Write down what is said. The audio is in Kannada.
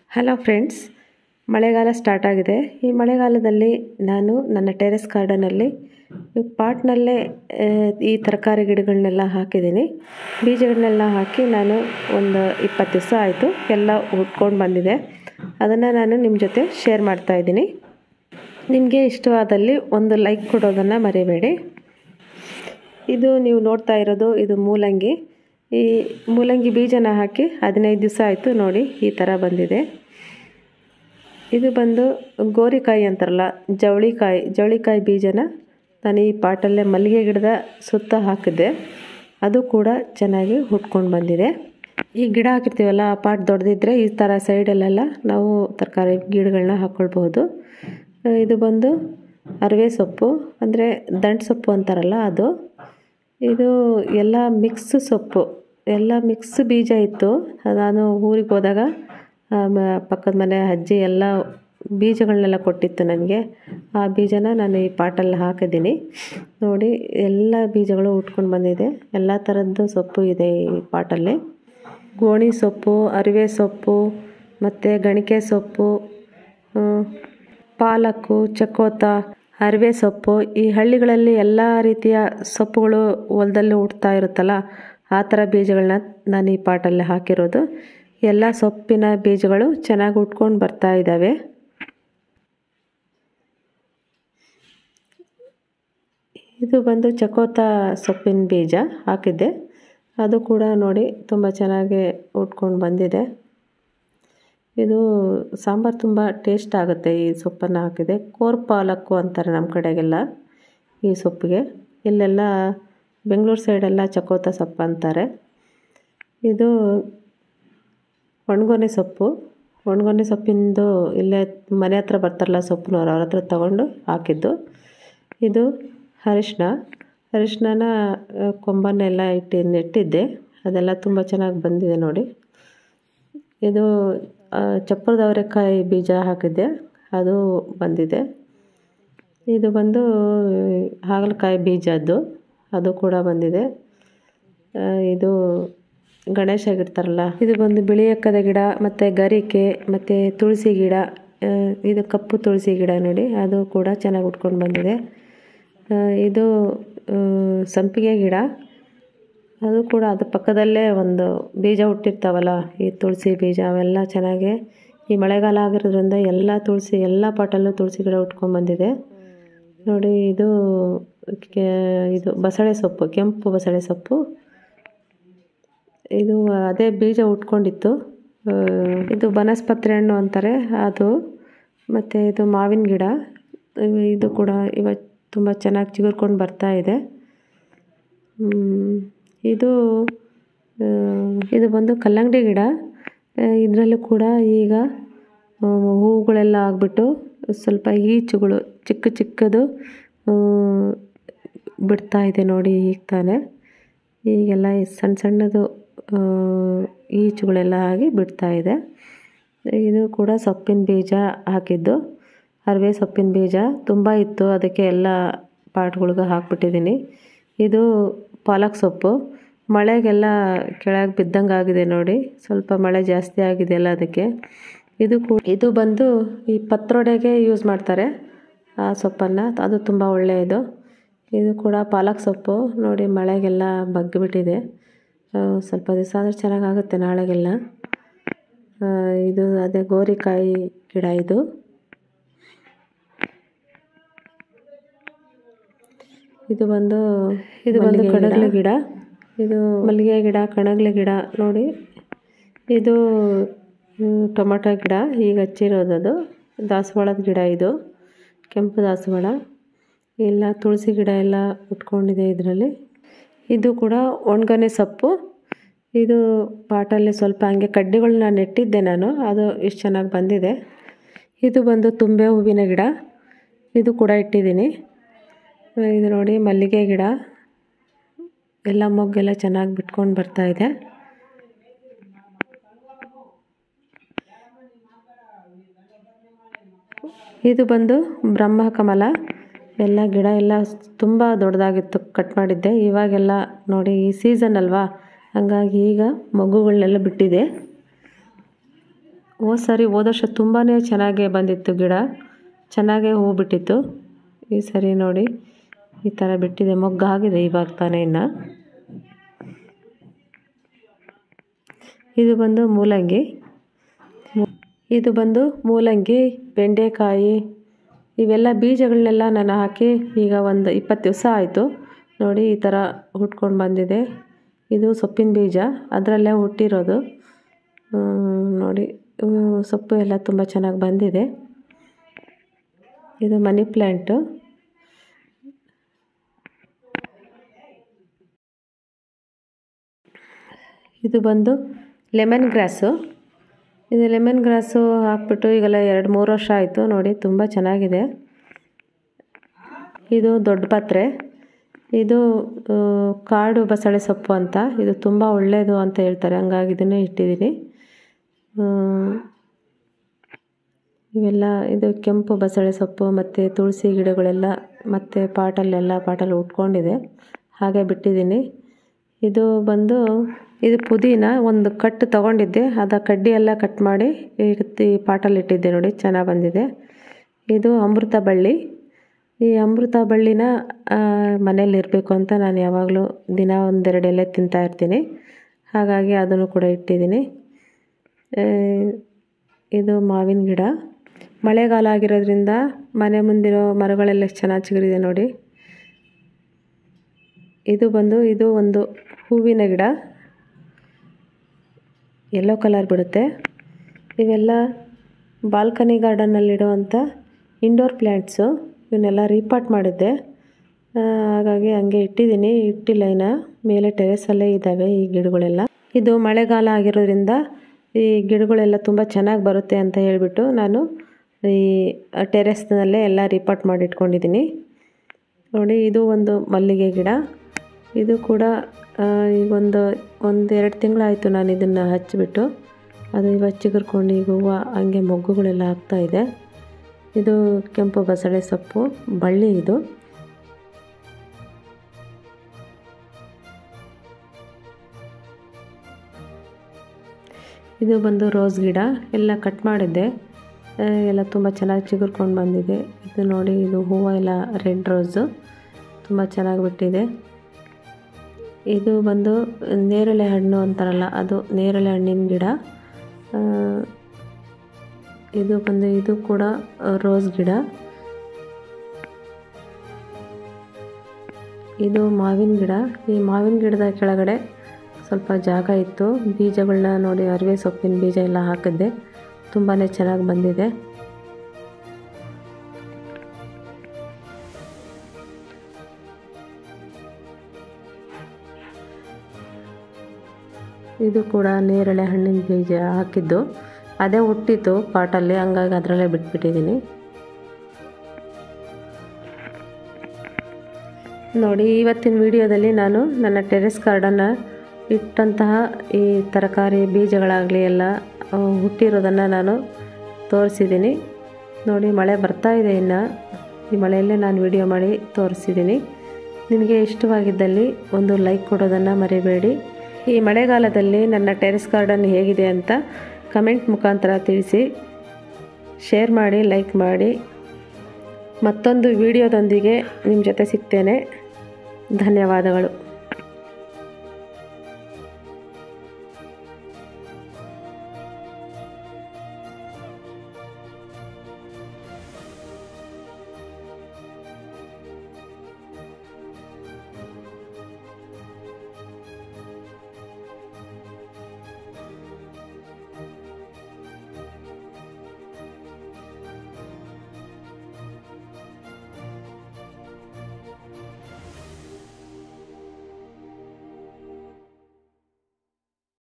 ಹಲೋ ಫ್ರೆಂಡ್ಸ್, ಮಳೆಗಾಲ ಸ್ಟಾರ್ಟ್ ಆಗಿದೆ. ಈ ಮಳೆಗಾಲದಲ್ಲಿ ನಾನು ನನ್ನ ಟೆರೆಸ್ ಗಾರ್ಡನಲ್ಲಿ ಪಾಟ್ನಲ್ಲೇ ಈ ತರಕಾರಿ ಗಿಡಗಳನ್ನೆಲ್ಲ ಹಾಕಿದ್ದೀನಿ. ಬೀಜಗಳನ್ನೆಲ್ಲ ಹಾಕಿ ನಾನು ಒಂದು 20 ದಿವಸ ಆಯಿತು, ಎಲ್ಲ ಹುಟ್ಕೊಂಡು ಬಂದಿದೆ. ಅದನ್ನು ನಾನು ನಿಮ್ಮ ಜೊತೆ ಶೇರ್ ಮಾಡ್ತಾಯಿದ್ದೀನಿ. ನಿಮಗೆ ಇಷ್ಟವಾದಲ್ಲಿ ಒಂದು ಲೈಕ್ ಕೊಡೋದನ್ನು ಮರಿಬೇಡಿ. ಇದು ನೀವು ನೋಡ್ತಾ ಇರೋದು ಇದು ಮೂಲಂಗಿ. ಈ ಮೂಲಂಗಿ ಬೀಜನ ಹಾಕಿ 15 ದಿವಸ ಆಯಿತು. ನೋಡಿ ಈ ಥರ ಬಂದಿದೆ. ಇದು ಬಂದು ಗೋರಿಕಾಯಿ ಅಂತಾರಲ್ಲ, ಜವಳಿಕಾಯಿ ಬೀಜನ ನಾನು ಈ ಪಾಟಲ್ಲೇ ಮಲ್ಲಿಗೆ ಗಿಡದ ಸುತ್ತ ಹಾಕಿದ್ದೆ. ಅದು ಕೂಡ ಚೆನ್ನಾಗಿ ಹುಟ್ಕೊಂಡು ಬಂದಿದೆ. ಈ ಗಿಡ ಹಾಕಿರ್ತೀವಲ್ಲ, ಆ ಪಾಟ್ ದೊಡ್ಡದಿದ್ದರೆ ಈ ಥರ ಸೈಡಲ್ಲೆಲ್ಲ ನಾವು ತರಕಾರಿ ಗಿಡಗಳನ್ನ ಹಾಕ್ಕೊಳ್ಬಹುದು. ಇದು ಬಂದು ಅರಿವೆ ಸೊಪ್ಪು, ಅಂದರೆ ದಂಟು ಸೊಪ್ಪು ಅಂತಾರಲ್ಲ ಅದು. ಇದು ಎಲ್ಲ ಮಿಕ್ಸ್ ಸೊಪ್ಪು, ಎಲ್ಲ ಮಿಕ್ಸ್ ಬೀಜ ಇತ್ತು. ನಾನು ಊರಿಗೆ ಹೋದಾಗ ಪಕ್ಕದ ಮನೆ ಅಜ್ಜಿ ಎಲ್ಲ ಬೀಜಗಳನ್ನೆಲ್ಲ ಕೊಟ್ಟಿತ್ತು ನನಗೆ. ಆ ಬೀಜನ ನಾನು ಈ ಪಾಟಲ್ಲಿ ಹಾಕಿದ್ದೀನಿ. ನೋಡಿ ಎಲ್ಲ ಬೀಜಗಳು ಉಟ್ಕೊಂಡು ಬಂದಿದೆ. ಎಲ್ಲ ಥರದ್ದು ಸೊಪ್ಪು ಇದೆ ಈ ಪಾಟಲ್ಲಿ. ಗೋಣಿ ಸೊಪ್ಪು, ಅರಿವೆ ಸೊಪ್ಪು, ಮತ್ತು ಗಣಿಕೆ ಸೊಪ್ಪು, ಪಾಲಕ್ಕು, ಚಕೋತ, ಅರಿವೆ ಸೊಪ್ಪು. ಈ ಹಳ್ಳಿಗಳಲ್ಲಿ ಎಲ್ಲ ರೀತಿಯ ಸೊಪ್ಪುಗಳು ಹೊಲದಲ್ಲಿ ಹುಟ್ತಾ ಇರುತ್ತಲ್ಲ, ಆ ಥರ ಬೀಜಗಳನ್ನ ನಾನು ಈ ಪಾಟಲ್ಲಿ ಹಾಕಿರೋದು. ಎಲ್ಲ ಸೊಪ್ಪಿನ ಬೀಜಗಳು ಚೆನ್ನಾಗಿ ಉಟ್ಕೊಂಡು ಬರ್ತಾ ಇದ್ದಾವೆ. ಇದು ಬಂದು ಚಕೋತ ಸೊಪ್ಪಿನ ಬೀಜ ಹಾಕಿದ್ದೆ. ಅದು ಕೂಡ ನೋಡಿ ತುಂಬ ಚೆನ್ನಾಗಿ ಉಟ್ಕೊಂಡು ಬಂದಿದೆ. ಇದು ಸಾಂಬಾರು ತುಂಬ ಟೇಸ್ಟ್ ಆಗುತ್ತೆ ಈ ಸೊಪ್ಪನ್ನು ಹಾಕಿದೆ. ಕೋರ್ ಪಾಲಕ್ಕು ಅಂತಾರೆ ನಮ್ಮ ಕಡೆಗೆಲ್ಲ ಈ ಸೊಪ್ಪಿಗೆ. ಇಲ್ಲೆಲ್ಲ ಬೆಂಗಳೂರು ಸೈಡೆಲ್ಲ ಚಕೋತ ಸೊಪ್ಪು ಅಂತಾರೆ. ಇದು ಒಣಗೊನೆ ಸೊಪ್ಪು. ಒಣಗೊನೆ ಸೊಪ್ಪಿಂದು ಇಲ್ಲೇ ಮನೆ ಹತ್ರ ಬರ್ತಾರಲ್ಲ ಸೊಪ್ಪಿನವ್ರು, ಅವ್ರ ಹತ್ರ ತಗೊಂಡು ಹಾಕಿದ್ದು. ಇದು ಅರಿಶಿನ ಕೊಂಬನ್ನೆಲ್ಲ ನೆಟ್ಟಿದ್ದೆ. ಅದೆಲ್ಲ ತುಂಬ ಚೆನ್ನಾಗಿ ಬಂದಿದೆ ನೋಡಿ. ಇದು ಚಪ್ಪರದ ಅವರೆಕಾಯಿ ಬೀಜ ಹಾಕಿದ್ದೆ, ಅದು ಬಂದಿದೆ. ಇದು ಬಂದು ಹಾಗಲಕಾಯಿ ಬೀಜದ್ದು, ಅದು ಕೂಡ ಬಂದಿದೆ. ಇದು ಗಣೇಶ ಆಗಿರ್ತಾರಲ್ಲ, ಇದು ಬಂದು ಬಿಳಿ ಎಕ್ಕದ ಗಿಡ, ಮತ್ತು ಗರಿಕೆ, ಮತ್ತು ತುಳಸಿ ಗಿಡ. ಇದು ಕಪ್ಪು ತುಳಸಿ ಗಿಡ ನೋಡಿ, ಅದು ಕೂಡ ಚೆನ್ನಾಗಿ ಉಟ್ಕೊಂಡು ಬಂದಿದೆ. ಇದು ಸಂಪಿಗೆ ಗಿಡ, ಅದು ಕೂಡ ಅದ್ರ ಪಕ್ಕದಲ್ಲೇ ಒಂದು ಬೀಜ ಹುಟ್ಟಿರ್ತಾವಲ್ಲ ಈ ತುಳಸಿ ಬೀಜ, ಅವೆಲ್ಲ ಚೆನ್ನಾಗಿ ಈ ಮಳೆಗಾಲ ಆಗಿರೋದ್ರಿಂದ ಎಲ್ಲ ಪಾಟಲ್ಲೂ ತುಳಸಿ ಗಿಡ ಉಟ್ಕೊಂಡು ಬಂದಿದೆ ನೋಡಿ. ಇದು ಬಸಳೆ ಸೊಪ್ಪು, ಕೆಂಪು ಬಸಳೆ ಸೊಪ್ಪು. ಇದು ಅದೇ ಬೀಜ ಉಟ್ಕೊಂಡಿತ್ತು. ಇದು ಬನಸ್ಪತ್ರೆ ಹಣ್ಣು ಅಂತಾರೆ ಅದು. ಮತ್ತು ಇದು ಮಾವಿನ ಗಿಡ, ಇದು ಕೂಡ ಇವತ್ತು ತುಂಬ ಚೆನ್ನಾಗಿ ಚಿಗುರ್ಕೊಂಡು ಬರ್ತಾ ಇದೆ. ಇದು ಬಂದು ಕಲ್ಲಂಗಡಿ ಗಿಡ. ಇದರಲ್ಲೂ ಕೂಡ ಈಗ ಹೂಗಳೆಲ್ಲ ಆಗಿಬಿಟ್ಟು ಸ್ವಲ್ಪ ಈಚುಗಳು ಚಿಕ್ಕದು ಬಿಡ್ತಾ ಇದೆ ನೋಡಿ. ಈಗ ತಾನೇ ಈಗೆಲ್ಲ ಸಣ್ಣದು ಈಚುಗಳೆಲ್ಲ ಆಗಿ ಬಿಡ್ತಾ ಇದೆ. ಇದು ಕೂಡ ಸೊಪ್ಪಿನ ಬೀಜ ಹಾಕಿದ್ದು, ಅರಿವೆ ಸೊಪ್ಪಿನ ಬೀಜ ತುಂಬ ಇತ್ತು, ಅದಕ್ಕೆ ಎಲ್ಲ ಪಾಟ್ಗಳಿಗೆ ಹಾಕ್ಬಿಟ್ಟಿದ್ದೀನಿ. ಇದು ಪಾಲಕ್ ಸೊಪ್ಪು, ಮಳೆಗೆಲ್ಲ ಕೆಳಗೆ ಬಿದ್ದಂಗೆ ಆಗಿದೆ ನೋಡಿ, ಸ್ವಲ್ಪ ಮಳೆ ಜಾಸ್ತಿ ಆಗಿದೆಯಲ್ಲ ಅದಕ್ಕೆ. ಇದು ಬಂದು ಈ ಪತ್ರೊಡೆಗೆ ಯೂಸ್ ಮಾಡ್ತಾರೆ ಆ ಸೊಪ್ಪನ್ನು, ಅದು ತುಂಬ ಒಳ್ಳೆಯದು. ಇದು ಕೂಡ ಪಾಲಕ್ ಸೊಪ್ಪು ನೋಡಿ, ಮಳೆಗೆಲ್ಲ ಬಗ್ಗಿಬಿಟ್ಟಿದೆ. ಸ್ವಲ್ಪ ದಿವಸ ಆದರೆ ಚೆನ್ನಾಗಾಗುತ್ತೆ ನಾಳೆಗೆಲ್ಲ. ಇದು ಅದೇ ಗೋರಿಕಾಯಿ ಗಿಡ. ಇದು ಬಂದು ಕಣಗ್ಲೆ ಗಿಡ. ಇದು ಮಲ್ಲಿಗೆ ಗಿಡ, ಕಣಗ್ಲೆ ಗಿಡ ನೋಡಿ. ಇದು ಟೊಮೊಟೊ ಗಿಡ ಈಗ ಹಚ್ಚಿರೋದದು. ದಾಸವಾಳದ ಗಿಡ, ಇದು ಕೆಂಪು ದಾಸವಾಳ. ಎಲ್ಲ ತುಳಸಿ ಗಿಡ ಎಲ್ಲ ಉಟ್ಕೊಂಡಿದೆ ಇದರಲ್ಲಿ. ಇದು ಕೂಡ ಒಣಗೊನೆ ಸೊಪ್ಪು. ಇದು ಪಾಟಲ್ಲಿ ಸ್ವಲ್ಪ ಹಂಗೆ ಕಡ್ಡಿಗಳನ್ನ ನೆಟ್ಟಿದ್ದೆ ನಾನು, ಅದು ಇಷ್ಟು ಚೆನ್ನಾಗಿ ಬಂದಿದೆ. ಇದು ಬಂದು ತುಂಬೆ ಹೂವಿನ ಗಿಡ, ಇದು ಕೂಡ ಇಟ್ಟಿದ್ದೀನಿ. ಇದು ನೋಡಿ ಮಲ್ಲಿಗೆ ಗಿಡ, ಎಲ್ಲ ಮೊಗ್ಗೆಲ್ಲ ಚೆನ್ನಾಗಿ ಬಿಟ್ಕೊಂಡು ಬರ್ತಾ ಇದೆ. ಇದು ಬಂದು ಬ್ರಹ್ಮಕಮಲ. ಎಲ್ಲ ಗಿಡ ಎಲ್ಲ ತುಂಬ ದೊಡ್ಡದಾಗಿತ್ತು, ಕಟ್ ಮಾಡಿದ್ದೆ. ಇವಾಗೆಲ್ಲ ನೋಡಿ ಈ ಸೀಸನ್ ಅಲ್ವಾ, ಹಾಗಾಗಿ ಈಗ ಮೊಗ್ಗುಗಳನ್ನೆಲ್ಲ ಬಿಟ್ಟಿದೆ. ಹೋದ ವರ್ಷ ತುಂಬಾ ಚೆನ್ನಾಗೇ ಬಂದಿತ್ತು ಗಿಡ, ಚೆನ್ನಾಗೇ ಹೂ ಬಿಟ್ಟಿತ್ತು. ಈ ಸರಿ ನೋಡಿ ಈ ಥರ ಬಿಟ್ಟಿದೆ, ಮೊಗ್ಗಾಗಿದೆ ಇವಾಗ ತಾನೇ ಇನ್ನು. ಇದು ಬಂದು ಮೂಲಂಗಿ, ಬೆಂಡೆಕಾಯಿ ಇವೆಲ್ಲ ಬೀಜಗಳನ್ನೆಲ್ಲ ನಾನು ಹಾಕಿ ಈಗ ಒಂದು 20 ದಿವಸ ಆಯಿತು. ನೋಡಿ ಈ ಥರ ಹುಟ್ಕೊಂಡು ಬಂದಿದೆ. ಇದು ಸೊಪ್ಪಿನ ಬೀಜ, ಅದರಲ್ಲೇ ಹುಟ್ಟಿರೋದು. ನೋಡಿ ಸೊಪ್ಪು ಎಲ್ಲ ತುಂಬ ಚೆನ್ನಾಗಿ ಬಂದಿದೆ. ಇದು ಮನಿ ಪ್ಲ್ಯಾಂಟು. ಇದು ಬಂದು ಲೆಮನ್ ಗ್ರಾಸು. ಇದು ಲೆಮನ್ ಗ್ರಾಸು ಹಾಕ್ಬಿಟ್ಟು ಈಗೆಲ್ಲ 2-3 ವರ್ಷ ಆಯಿತು. ನೋಡಿ ತುಂಬ ಚೆನ್ನಾಗಿದೆ. ಇದು ದೊಡ್ಡ ಪತ್ರೆ. ಇದು ಕಾಡು ಬಸಳೆ ಸೊಪ್ಪು ಅಂತ, ಇದು ತುಂಬ ಒಳ್ಳೆಯದು ಅಂತ ಹೇಳ್ತಾರೆ, ಹಂಗಾಗಿ ಇದನ್ನೇ ಇಟ್ಟಿದ್ದೀನಿ. ಇವೆಲ್ಲ ಇದು ಕೆಂಪು ಬಸಳೆ ಸೊಪ್ಪು ಮತ್ತು ತುಳಸಿ ಗಿಡಗಳೆಲ್ಲ ಮತ್ತು ಪಾಟಲ್ಲಿ ಉಟ್ಕೊಂಡಿದೆ, ಹಾಗೆ ಬಿಟ್ಟಿದ್ದೀನಿ. ಇದು ಬಂದು ಪುದೀನ, ಒಂದು ಕಟ್ಟು ತೊಗೊಂಡಿದ್ದೆ, ಕಡ್ಡಿ ಎಲ್ಲ ಕಟ್ ಮಾಡಿ ಈ ಪಾಟಲ್ಲಿ ಇಟ್ಟಿದ್ದೆ. ನೋಡಿ ಚೆನ್ನಾಗಿ ಬಂದಿದೆ. ಇದು ಅಮೃತ ಬಳ್ಳಿ. ಈ ಅಮೃತ ಬಳ್ಳಿನ ಮನೇಲಿ ಇರಬೇಕು ಅಂತ ನಾನು ಯಾವಾಗಲೂ ದಿನ 1-2 ಎಲೆ ತಿಂತಾಯಿರ್ತೀನಿ, ಹಾಗಾಗಿ ಅದನ್ನು ಕೂಡ ಇಟ್ಟಿದ್ದೀನಿ. ಇದು ಮಾವಿನ ಗಿಡ. ಮಳೆಗಾಲ ಆಗಿರೋದ್ರಿಂದ ಮನೆ ಮುಂದಿರೋ ಮರಗಳೆಲ್ಲ ಎಷ್ಟು ಚೆನ್ನಾಗಿ ಚಿಗುರಿದೆ ನೋಡಿ. ಇದು ಒಂದು ಹೂವಿನ ಗಿಡ, ಯೆಲ್ಲೋ ಕಲರ್ ಬಿಡುತ್ತೆ. ಇವೆಲ್ಲ ಬಾಲ್ಕನಿ ಗಾರ್ಡನ್ನಲ್ಲಿಡುವಂಥ ಇಂಡೋರ್ ಪ್ಲ್ಯಾಂಟ್ಸು. ಇವನ್ನೆಲ್ಲ ರೀಪಾಟ್ ಮಾಡಿದ್ದೆ, ಹಾಗಾಗಿ ಹಂಗೆ ಇಟ್ಟಿಲ್ಲ ಇನ್ನು. ಮೇಲೆ ಟೆರೆಸಲ್ಲೇ ಇದ್ದಾವೆ ಈ ಗಿಡಗಳೆಲ್ಲ. ಇದು ಮಳೆಗಾಲ ಆಗಿರೋದ್ರಿಂದ ಈ ಗಿಡಗಳೆಲ್ಲ ತುಂಬ ಚೆನ್ನಾಗಿ ಬರುತ್ತೆ ಅಂತ ಹೇಳಿಬಿಟ್ಟು ನಾನು ಈ ಟೆರೆಸ್ನಲ್ಲೇ ಎಲ್ಲ ರೀಪಾಟ್ ಮಾಡಿ ಇಟ್ಕೊಂಡಿದ್ದೀನಿ. ನೋಡಿ ಇದು ಒಂದು ಮಲ್ಲಿಗೆ ಗಿಡ. ಇದು ಕೂಡ ಈಗ ಒಂದು 2 ತಿಂಗಳಾಯಿತು ನಾನು ಇದನ್ನು ಹಚ್ಚಿಬಿಟ್ಟು. ಅದು ಇವಾಗ ಚಿಗುರ್ಕೊಂಡು ಈಗ ಹೂವು ಹಂಗೆ ಮೊಗ್ಗುಗಳೆಲ್ಲ ಆಗ್ತಾಯಿದೆ. ಇದು ಕೆಂಪು ಬಸಳೆ ಸೊಪ್ಪು ಬಳ್ಳಿ. ಇದು ಬಂದು ರೋಸ್ ಗಿಡ, ಎಲ್ಲ ಕಟ್ ಮಾಡಿದ್ದೆ, ಎಲ್ಲ ತುಂಬ ಚೆನ್ನಾಗಿ ಚಿಗುರ್ಕೊಂಡು ಬಂದಿದೆ. ಇದು ನೋಡಿ, ಇದು ಹೂವು ಎಲ್ಲ ರೆಡ್ ರೋಸು, ತುಂಬ ಚೆನ್ನಾಗಿ ಬಿಟ್ಟಿದೆ. ಇದು ಬಂದು ನೇರಳೆ ಹಣ್ಣು ಅಂತಾರಲ್ಲ, ಅದು ನೇರಳೆ ಹಣ್ಣಿನ ಗಿಡ. ಇದು ಕೂಡ ರೋಸ್ ಗಿಡ. ಇದು ಮಾವಿನ ಗಿಡ. ಈ ಮಾವಿನ ಗಿಡದ ಕೆಳಗಡೆ ಸ್ವಲ್ಪ ಜಾಗ ಇತ್ತು, ಬೀಜಗಳನ್ನ ನೋಡಿ ಅರಿವೆ ಸೊಪ್ಪಿನ ಬೀಜ ಎಲ್ಲ ಹಾಕಿದ್ದೆ, ತುಂಬಾ ಚೆನ್ನಾಗಿ ಬಂದಿದೆ. ಇದು ಕೂಡ ನೇರಳೆ ಹಣ್ಣಿನ ಬೀಜ ಹಾಕಿದ್ದು, ಅದೇ ಹುಟ್ಟಿತ್ತು ಪಾಟಲ್ಲಿ, ಹಂಗಾಗಿ ಅದರಲ್ಲೇ ಬಿಟ್ಬಿಟ್ಟಿದ್ದೀನಿ. ನೋಡಿ, ಇವತ್ತಿನ ವಿಡಿಯೋದಲ್ಲಿ ನಾನು ನನ್ನ ಟೆರೆಸ್ ಗಾರ್ಡನ್ನ ಇಟ್ಟಂತಹ ಈ ತರಕಾರಿ ಬೀಜಗಳಾಗಲಿ ಎಲ್ಲ ಹುಟ್ಟಿರೋದನ್ನು ನಾನು ತೋರಿಸಿದ್ದೀನಿ. ನೋಡಿ, ಮಳೆ ಬರ್ತಾ ಇದೆ ಇನ್ನು. ಈ ಮಳೆಯಲ್ಲೇ ನಾನು ವಿಡಿಯೋ ಮಾಡಿ ತೋರಿಸಿದ್ದೀನಿ. ನಿಮಗೆ ಇಷ್ಟವಾಗಿದ್ದಲ್ಲಿ ಒಂದು ಲೈಕ್ ಕೊಡೋದನ್ನು ಮರಿಬೇಡಿ. ಈ ಮಳೆಗಾಲದಲ್ಲಿ ನನ್ನ ಟೆರೆಸ್ ಗಾರ್ಡನ್ ಹೇಗಿದೆ ಅಂತ ಕಮೆಂಟ್ ಮುಖಾಂತರ ತಿಳಿಸಿ, ಶೇರ್ ಮಾಡಿ, ಲೈಕ್ ಮಾಡಿ. ಮತ್ತೊಂದು ವಿಡಿಯೋದೊಂದಿಗೆ ನಿಮ್ಮ ಜೊತೆ ಸಿಗ್ತೇನೆ. ಧನ್ಯವಾದಗಳು.